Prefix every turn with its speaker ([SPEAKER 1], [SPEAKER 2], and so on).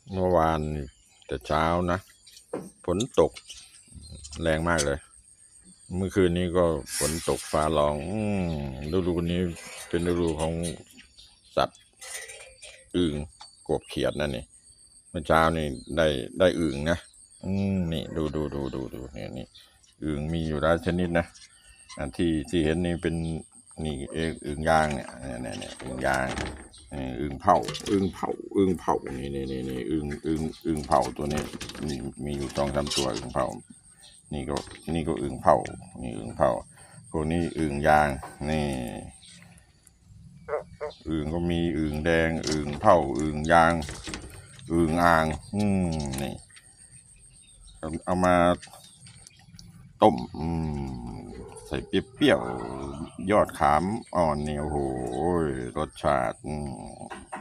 [SPEAKER 1] เมื่อวานแต่เช้านะฝนตกแรงมากเลยเมื่อคืนนี้ก็ฝนตกฟ้าร้องฤดูนี้เป็นฤดูของสัตว์อึ่งกบเขียดนั่นนี่เมื่อเช้านี่ได้อึ่งนะนี่ดูนี่อึ่งมีอยู่หลายชนิดนะอันที่เห็นนี่เป็นนี่อึ่งย่างเนี่ยอึ่งย่างอึ่งเผานี่อึ่งเผาตัวนี้มีอยู่2-3ตัวอึ่งเผานี่ก็อึ่งเผานี่อึ่งเผาพวกนี้อึ่งย่างนี่อึ่งก็มีอึ่งแดงอึ่งเผาอึ่งย่างอึ่งอ่างนี่เอามาต้มใส่เปรี้ยวๆยอดขามอ่อนเนี่ยโอ้โหรสชาติ